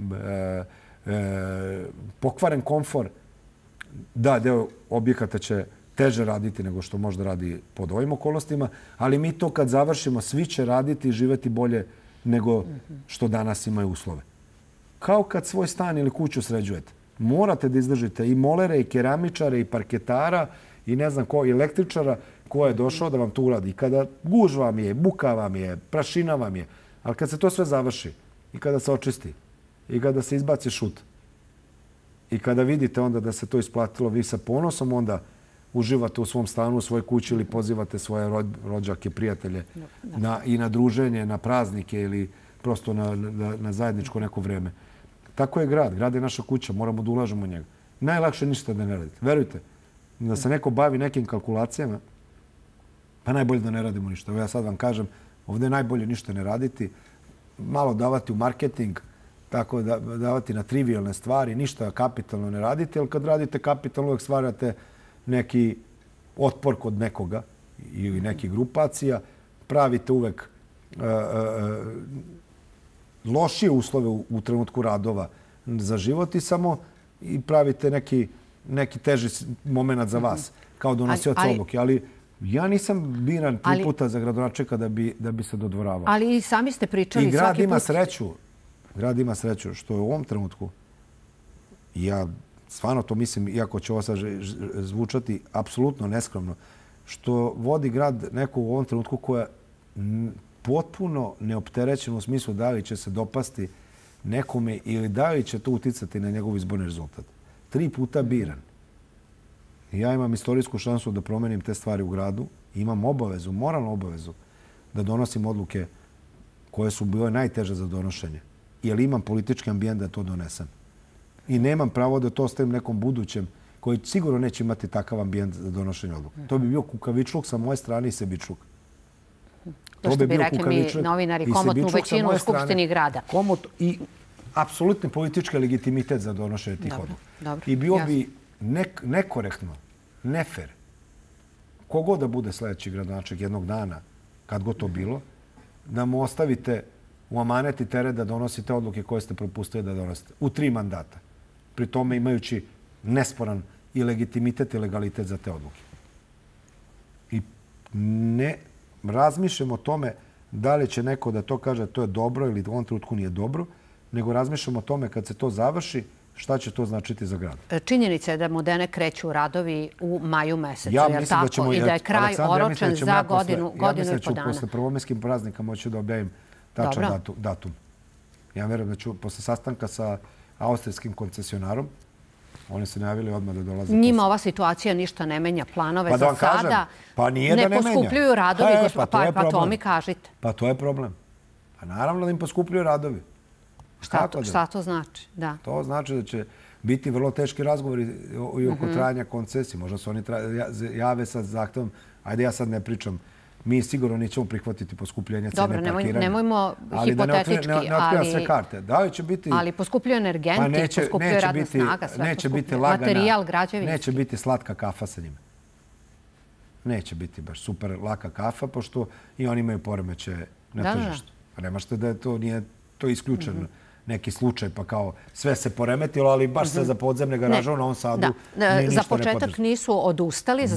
pokvaren komfor. Da, deo objekata će teže raditi nego što možda radi pod ovim okolnostima, ali mi to kad završimo, svi će raditi i živeti bolje nego što danas imaju uslove. Kao kad svoj stan ili kuću sređujete. Morate da izdržite i molere, i keramičare, i parketara, i ne znam ko, i električara ko je došao da vam to uradi. I kada gužva vam je, buka vam je, prašina vam je, ali kad se to sve završi i kada se očisti i kada se izbaci šut i kada vidite onda da se to isplatilo, vi sa ponosom onda uživate u svom stanu, u svojoj kući ili pozivate svoje rođake, prijatelje i na druženje, na praznike ili prosto na zajedničko neko vreme. Tako je grad. Grad je naša kuća. Moramo da ulažemo u njega. Najlakše ništa da ne radite. Verujte, da se neko bavi nekim kalkulacijama, pa najbolje da ne radimo ništa. Evo ja sad vam kažem, ovdje je najbolje ništa ne raditi, malo davati u marketing, tako davati na trivialne stvari, ništa kapitalno ne radite, jer kad radite kapitalno uvijek stvarate neki otpor kod nekoga ili nekih grupacija, pravite uvek lošije uslove u trenutku radova za život i samo pravite neki teži moment za vas, kao donosioc odluke. Ali ja nisam biran 3 puta za gradonačelnika da bi se dodvoravao. Ali i sami ste pričali svaki put. Grad ima sreću što je u ovom trenutku, ja stvarno to mislim, iako će ovo sad zvučati apsolutno neskromno, što vodi grad neko u ovom trenutku koja je potpuno neopterećeno u smislu da li će se dopasti nekome ili da li će to uticati na njegov izborni rezultat. 3 puta biran. Ja imam istorijsku šansu da promenim te stvari u gradu. Imam obavezu, moralnu obavezu da donosim odluke koje su bile najteže za donošenje. Jer imam politički ambijent da to donesem. I nemam pravo da to ostavim nekom budućem koji sigurno neće imati takav ambijent za donošenje odluka. To bi bio kukavičluk sa moje strane i sebičluk. To što bi rekli mi novinari, komotnu većinu u Skupštini grada. Komot i apsolutni politički legitimitet za donošenje tih odluka. I bio bi nekorektno, nefer, kogod da bude sljedeći gradonačelnik jednog dana, kad god to bilo, da mu ostavite u amanet i teret da donosite odluke koje ste propustili da donosite. U 3 mandata. Pri tome imajući nesporan i legitimitet i legalitet za te odluke. I ne razmišljamo o tome da li će neko da to kaže to je dobro ili u ovom trenutku nije dobro, nego razmišljamo o tome kad se to završi šta će to značiti za grad. Činjenica je da Modene kreću radovi u maju mesecu, je tako? I da je kraj oročen za godinu i po dana. Ja mislim da ću posle prvomajskih praznika moći da objavim tačan datum. Ja verujem da ću posle sastanka sa austrijskim koncesionarom, oni se najavili odmah da dolaze. Njima ova situacija ništa ne menja. Planove za sada ne poskupljuju radovi. Pa to mi kažite. Pa to je problem. Pa naravno da im poskupljuju radovi. Šta to znači? To znači da će biti vrlo teški razgovori i oko trajanja koncesije. Možda se oni jave sa zahtevom, ajde ja sad ne pričam, mi sigurno nećemo prihvatiti poskupljenje cene parkiranja. Dobro, nemojmo hipotetički, ali poskupljuju energenti, poskupljuju radna snaga, sve poskupljuju. Materijal građevin. Neće biti slatka kafa sa njima. Neće biti baš super laka kafa, pošto i oni imaju poremeće na tržištu. Nemašte da nije to isključeno. Neki slučaj, pa kao sve se poremetilo, ali baš sve za podzemne garaže u Novom Sadu nije ništa ne za početak nisu odustali,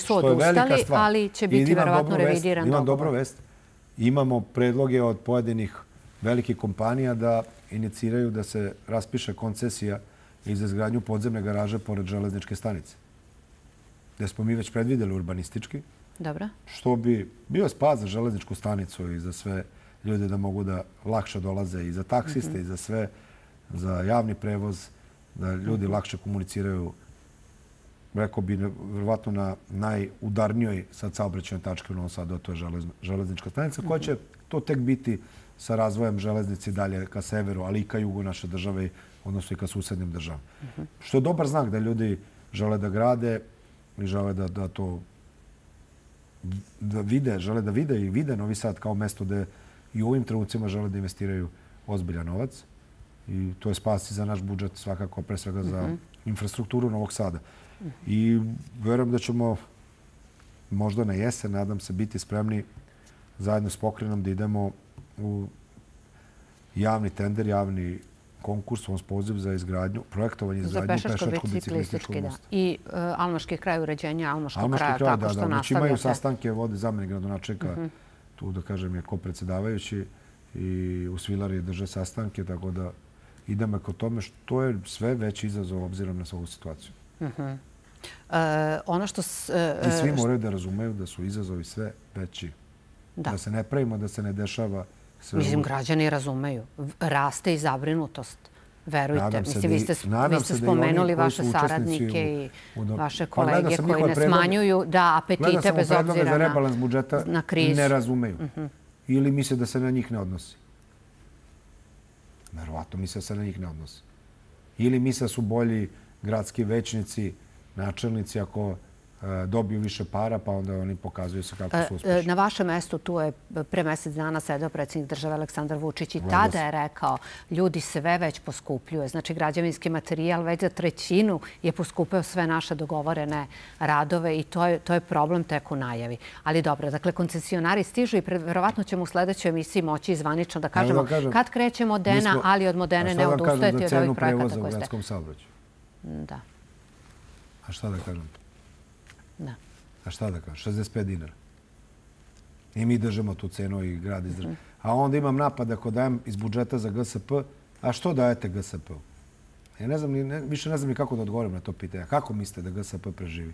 ali će biti verovatno revidiran dogovor. Imam dobro vest. Imamo predloge od pojedinih velikih kompanija da iniciraju da se raspiše koncesija i za izgradnju podzemne garaže pored železničke stanice. Gde smo mi već predvideli urbanistički. Dobro. Što bi bio spas za železničku stanicu i za sve ljude da mogu da lakše dolaze i za taksiste i za sve, za javni prevoz, da ljudi lakše komuniciraju, rekao bi, vjerovatno na najudarnijoj sad saobraćajnoj tački u Novom Sadu, a to je železnička stanica, koja će to tek biti sa razvojem železnici dalje ka severu, ali i ka jugu naše države, odnosno i ka susednim državama. Što je dobar znak da ljudi žele da grade i žele da to vide, žele da vide i vide Novi Sad kao mesto gde i u ovim trenucima žele da investiraju ozbiljan novac. I to je spas i za naš budžet, svakako, pre svega za infrastrukturu Novog Sada. I verujem da ćemo možda na jesen, nadam se, biti spremni zajedno s pokrenom da idemo u javni tender, javni konkurs, on poziv za izgradnju, projektovanje izgradnju pešačko-biciklističkog mosta. I Almaški kraj, uređenja Almaškog kraja, tako što nastavljate. Znači imaju sastanke, vode zamenik gradonačelnika, tu da kažem je ko-predsjedavajući i u Svilari drže sastanke, tako da idemo kod tome što je sve veći izazov obzirom na ovu situaciju. I svi moraju da razumeju da su izazovi sve veći. Da se ne pravimo, da se ne dešava sve. Mislim, građani razumeju. Raste i zabrinutost. Verujte. Mislim, vi ste spomenuli vaše saradnike i vaše kolege koji ne smanjuju apetite bez obzira za rebalans budžeta na krizu. Ne razumeju. Ili misle da se na njih ne odnosi. Verovatno misle da se na njih ne odnosi. Ili misle da su bolji gradski većnici, načelnici ako dobiju više para, pa onda oni pokazuju se kako su uspešni. Na vašem mestu tu je pre mesec dana sedeo predsjednik države Aleksandar Vučić i tada je rekao ljudi sve već poskupljuje. Znači građevinski materijal već za 1/3 je poskupeo sve naše dogovorene radove i to je problem tek u najavi. Ali dobro, dakle koncesionari stižu i verovatno ćemo u sljedećoj emisiji moći zvanično da kažemo kad kreće Modena, ali od Modene ne odustajete od ovih projekata koje ste. Da. A šta da kažem? Da. A šta da kažem? 65 dinara. I mi držimo tu cenu i grad izdržava. A onda imam napad ako dajem iz budžeta za GSP. A što dajete GSP-u? Ja više ne znam ni kako da odgovorim na to pitanje. Kako mislite da GSP preživi?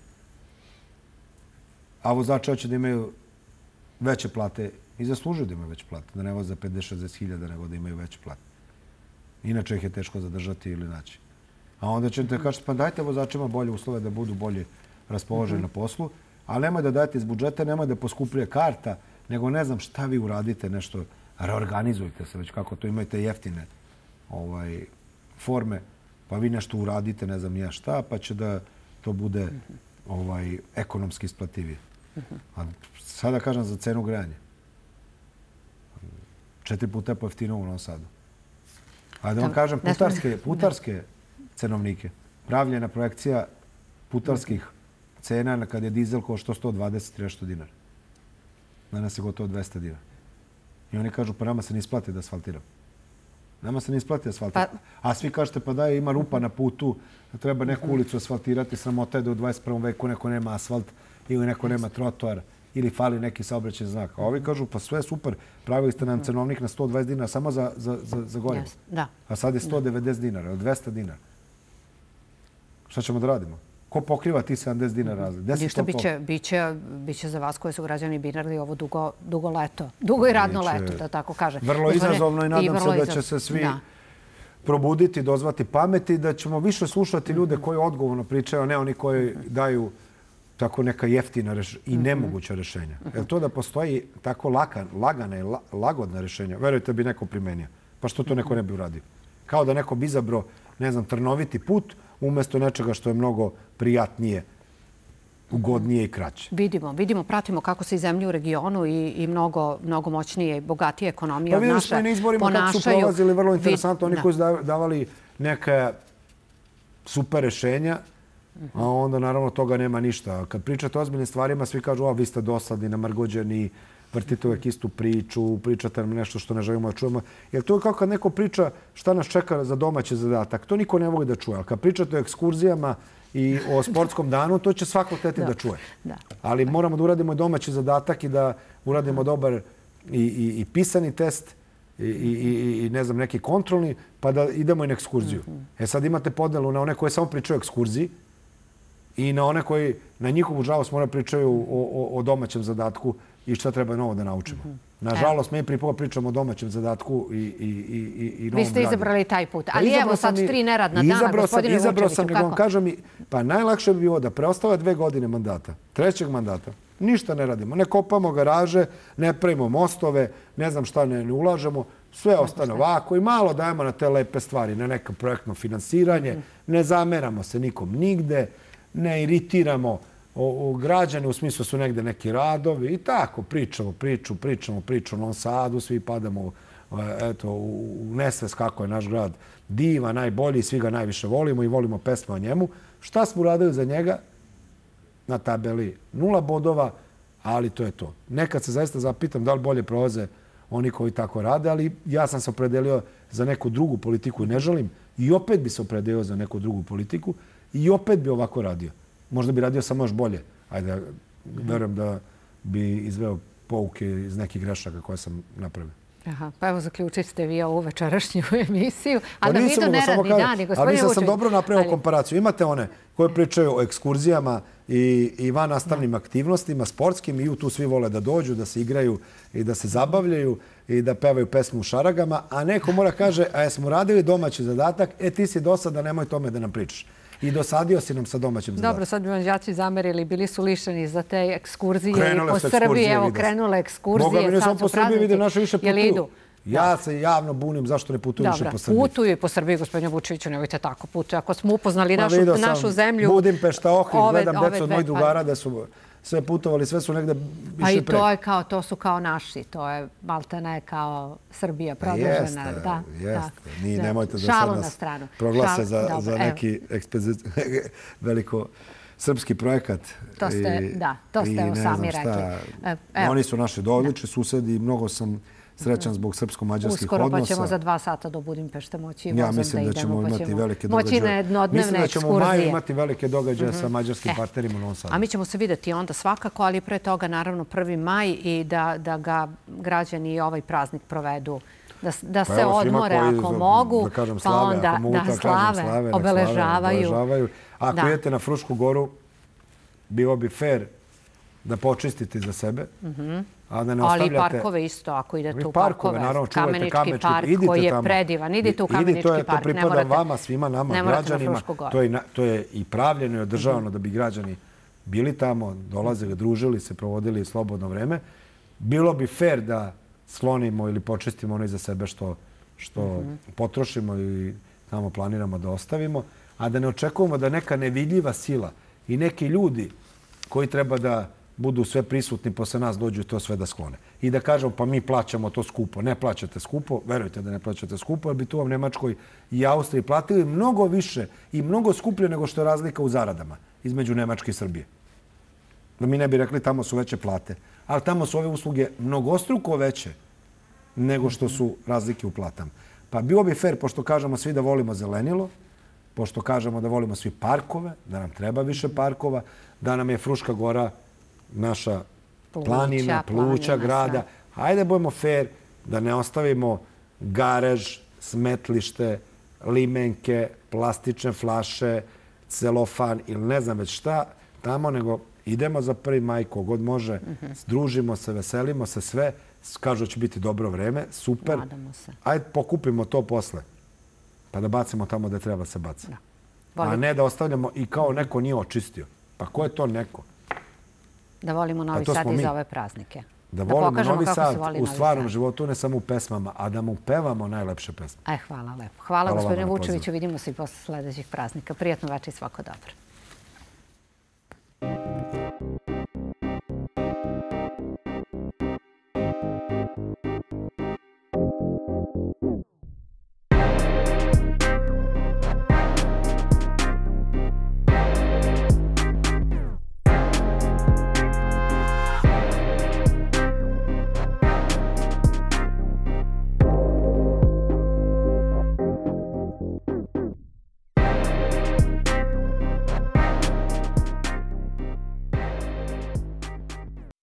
A vozači hoće da imaju veće plate i zaslužuju da imaju veće plate. Da ne voze za 50-60 hiljada, nego da imaju veće plate. Inače ih je teško zadržati ili naći. A onda ćete kažete, pa dajte vozačima bolje uslove da budu bolje raspoloženi na poslu, ali nemoj da dajete iz budžeta, nemoj da poskupljuje karta, nego ne znam šta vi uradite, nešto reorganizujte se, već kako to imate jeftine forme, pa vi nešto uradite, ne znam nija šta, pa će da to bude ekonomski isplativije. A sada kažem za cenu grejanja. 4 puta je pojeftinilo u Novom Sadu. A da vam kažem, putarske cenovnike. Pravljena projekcija putarskih cena kad je dizel koštao 120-30 dinara. Danas je gotovo 200 dinara. I oni kažu, pa nama se ne isplati da asfaltiramo. Nama se ne isplati da asfaltiramo. A svi kažete, pa da ima rupa na putu, treba neku ulicu asfaltirati, sramota je da u 21. veku neko nema asfalt ili neko nema trotoar ili fali neki saobraćajni znak. A ovi kažu, pa sve super, pravili ste nam cenovnik na 120 dinara samo za gorivo. A sad je 190 dinara, od 200 dinara. Šta ćemo da radimo? Ko pokriva ti 70 dinara razlike? Ništa, biće za vas koji su građani birali ovo dugo leto. Dugo i radno leto, da tako kažem. Vrlo izazovno i nadam se da će se svi probuditi, dozvati pameti, da ćemo više slušati ljude koji odgovorno pričaju, a ne oni koji daju tako neka jeftina i nemoguća rešenja. Jer to da postoji tako lagana i lagodna rešenja, verujte bi neko primenio. Pa što to neko ne bi uradio? Kao da neko bi izabrao, ne znam, trnoviti put umjesto nečega što je mnogo prijatnije, ugodnije i kraće. Vidimo, pratimo kako se i zemlje u regionu i mnogo moćnije i bogatije ekonomije od naše ponašaju. Pa vidimo smo i na izborima kako su prolazili, vrlo interesantno. Oni koji su davali neke super rešenja, a onda naravno toga nema ništa. Kad pričate o ozbiljnim stvarima, svi kažu, vi ste dosadni, namrgođeni, vrtite uvijek istu priču, pričate nam nešto što ne želimo da čujemo. Jer to je kao kad neko priča šta nas čeka za domaći zadatak. To niko ne voli da čuje. Ali kad pričate o ekskurzijama i o sportskom danu, to će svako hteti da čuje. Ali moramo da uradimo domaći zadatak i da uradimo dobar i pisani test i ne znam, neki kontrolni, pa da idemo i na ekskurziju. Sad imate podelu na one koje samo pričaju o ekskurziji i na one koji na njihovu žalost moraju pričaju o domaćem zadatku i šta treba novo da naučimo. Nažalost, mi pričamo o domaćem zadatku i novom gradu. Vi ste izabrali taj put. Ali evo sad 3 neradna dana, gospodine Vučeviću, izabrao sam, nego vam kažem, pa najlakše bi bilo da preostale 2 godine mandata, 3. mandata, ništa ne radimo. Ne kopamo garaže, ne pravimo mostove, ne znam šta ne ulažemo, sve ostane ovako i malo dajemo na te lepe stvari, na neko projektno finansiranje, ne zameramo se nikom nigde, ne iritiramo građane, u smislu su negde neki radovi i tako pričamo o Novom Sadu, svi padamo u nesvest kako je naš grad divan, najbolji, svi ga najviše volimo i volimo pesme o njemu. Šta smo uradili za njega? Na tabeli 0 bodova, ali to je to. Nekad se zaista zapitam da li bolje prolaze oni koji tako rade, ali ja sam se opredelio za neku drugu politiku i ne želim. I opet bi se opredelio za neku drugu politiku i opet bi ovako radio. Možda bi radio samo još bolje. Ajde, verujem da bi izveo pouke iz nekih grešaka koje sam napravio. Aha, pa evo zaključit ste vi ovu večerašnju emisiju. Ali da vidu neradni dani, gospodine Vučević. Ali mislim sam dobro napravio komparaciju. Imate one koje pričaju o ekskurzijama i van nastavnim aktivnostima, sportskim, i tu svi vole da dođu, da se igraju i da se zabavljaju i da pevaju pesmu u šaragama, a neko mora kaže, a jesmo radili domaći zadatak, ti si dosadan, nemoj tome da nam pričaš. I dosadio si nam sa domaćim zadatkom. Dobro, sad bi vam đaci zamerili, bili su lišeni za te ekskurzije i po Srbiji. Evo, krenule ekskurzije. Boga mi ne samo po Srbiji, vidim, naše više putuju. Ja se javno bunim zašto ne putuju više po Srbiji. Putuju i po Srbiji, gospodine Vučeviću, nemojte tako putuju. Ako smo upoznali našu zemlju... Budimpešta, Ohrid, gledam decu od mojih drugara da su sve putovali, sve su negde više pre. A i to je kao, to su kao naši, to je maltene kao Srbija produžena. Jeste, nemojte da sad nas proglase za neki veliko srpski projekat. To ste sami rekli. Oni su naši odlični susedi i mnogo sam srećan zbog srpsko-mađarskih odnosa. Uskoro pa ćemo za 2 sata do Budimpešte moći vozom da idemo. Ja mislim da ćemo imati velike događaje. Moći na jednodnevne ekskurzije. Mislim da ćemo u maju imati velike događaje sa mađarskim partnerima u Novom Sadu. A mi ćemo se vidjeti onda svakako, ali pre toga naravno 1. maj i da ga građani i ovaj praznik provedu. Da se odmore ako mogu, pa onda da slave, obeležavaju. Ako idete na Frušku goru, bilo bi fair da počistite za sebe. Ali i parkove isto, ako idete u parkove. Kamenički park koji je predivan. Idite u Kamenički park. To pripada vama, svima nama, građanima. To je i pravljeno i održavano da bi građani bili tamo, dolazili, družili se, provodili slobodno vreme. Bilo bi fair da sklonimo ili počistimo ono iza sebe što potrošimo i tamo planiramo da ostavimo, a da ne očekujemo da neka nevidljiva sila i neki ljudi koji treba da budu sve prisutni posle nas dođu i to sve da sklone. I da kažemo pa mi plaćamo to skupo. Ne plaćate skupo, verujte da ne plaćate skupo, jer bi tu vam Nemačkoj i Austriji platili mnogo više i mnogo skuplje nego što je razlika u zaradama između Nemačke i Srbije. Da mi ne bi rekli tamo su veće plate, ali tamo su ove usluge mnogostruko veće nego što su razlike u platama. Pa bilo bi fair, pošto kažemo svi da volimo zelenilo, pošto kažemo da volimo svi parkove, da nam treba više parkova, da nam je Fruška gora naša planina, pluća grada. Hajde budemo fair da ne ostavimo garež, smetlište, limenke, plastične flaše, celofan ili ne znam već šta tamo, nego idemo za 1. maj kogod može, združimo se, veselimo se sve, kažu da će biti dobro vreme, super. Ajde pokupimo to posle, pa da bacimo tamo gde treba se baci. A ne da ostavljamo i kao neko nije očistio. Pa ko je to neko? Da volimo Novi Sad i za ove praznike. Da volimo Novi Sad u stvarnom životu, ne samo u pesmama, a da mu pevamo najlepše pesme. Hvala lepo. Hvala gospodine Vučeviću. Vidimo se i posle sljedećih praznika. Prijatno večer i svako dobro.